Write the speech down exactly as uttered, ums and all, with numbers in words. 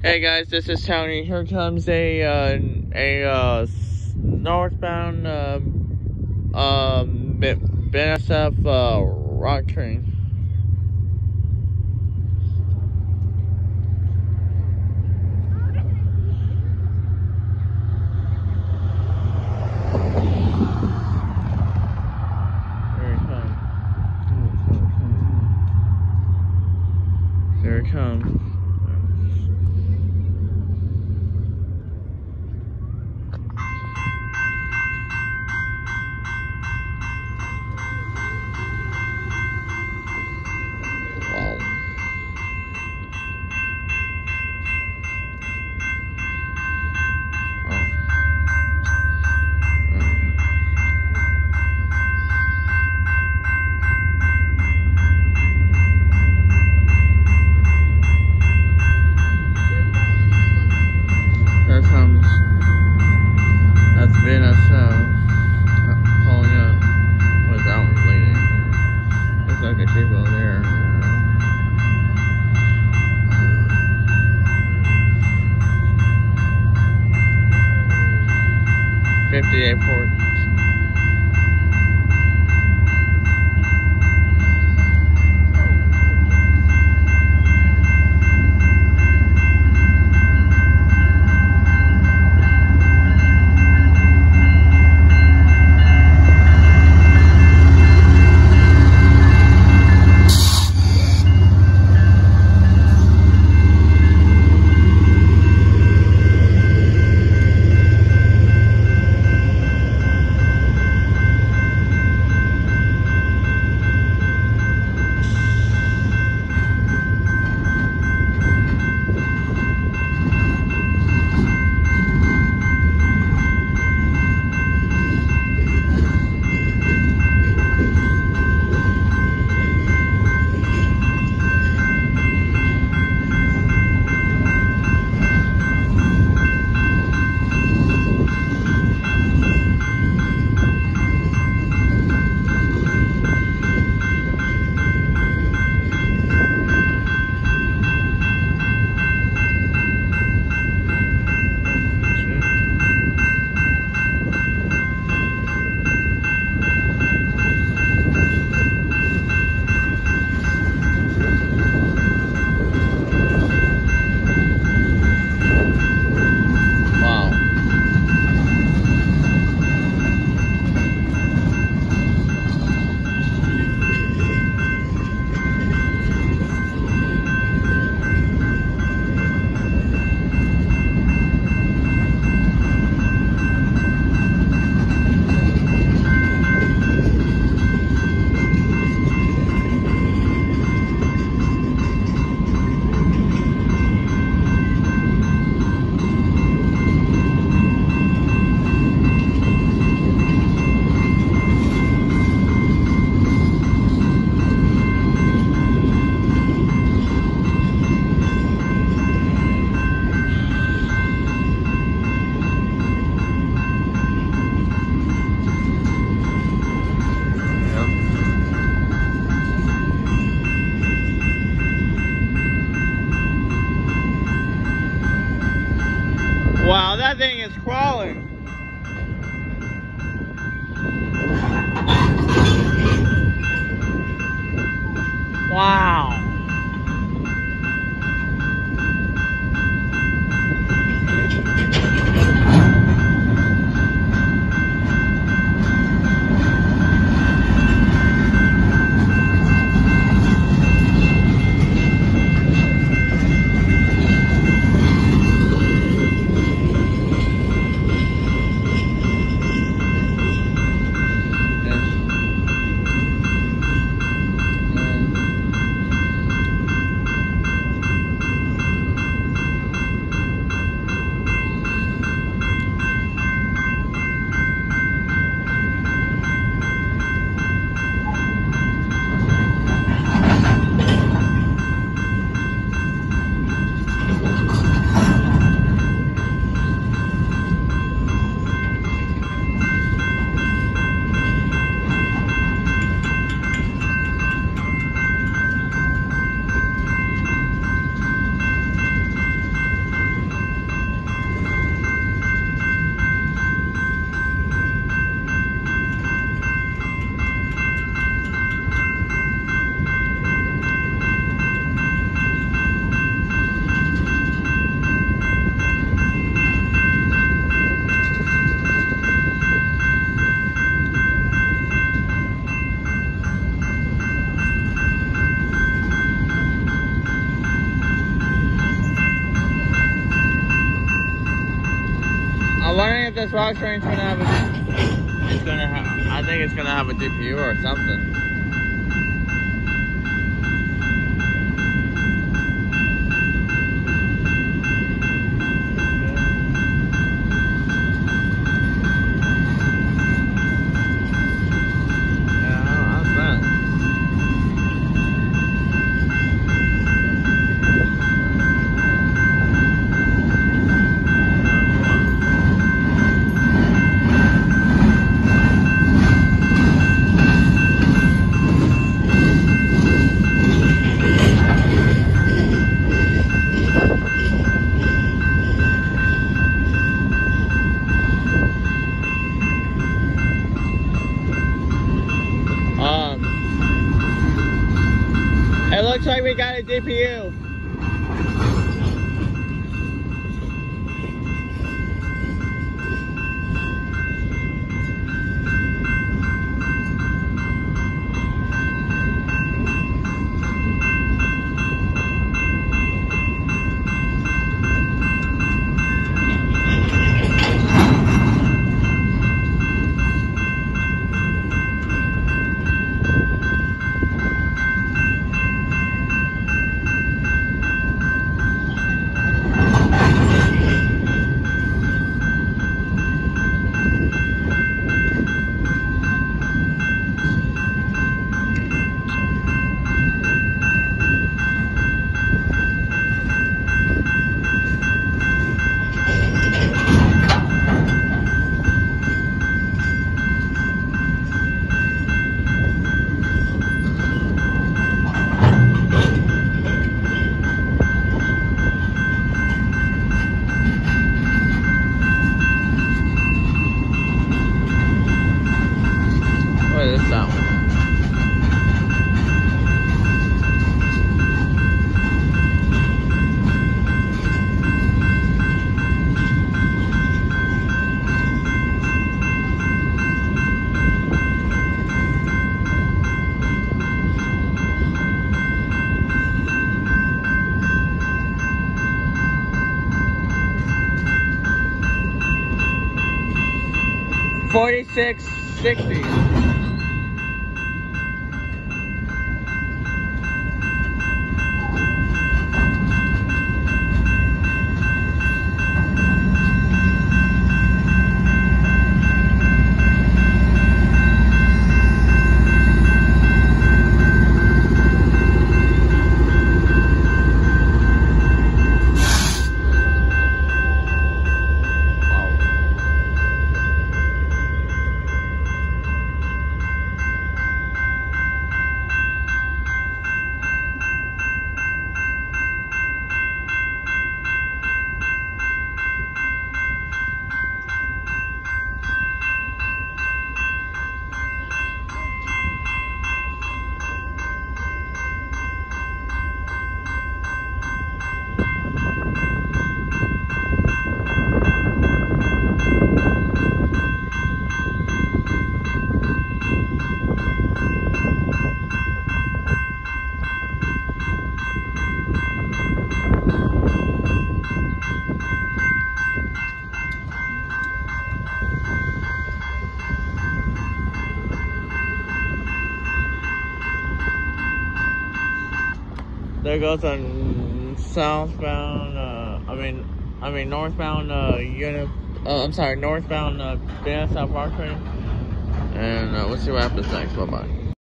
Hey guys, this is Tony. Here comes a uh, a uh, northbound um, um, B N S F uh, rock train. There it comes. There it comes. There comes, that's B N S F pulling up. What's that one leading? Looks like a sheep over there. fifty-eight Ford. Wow, that thing is crawling. Wow. if this rock train's gonna have a, it's gonna have, I think it's gonna have a D P U or something. It looks like we got a D P U. What is that one? forty-six sixty. There goes a southbound, uh, I mean, I mean northbound, uh, unit, uh, I'm sorry, northbound, uh, B N S F rock train. And, uh, we'll see what happens next. Bye-bye.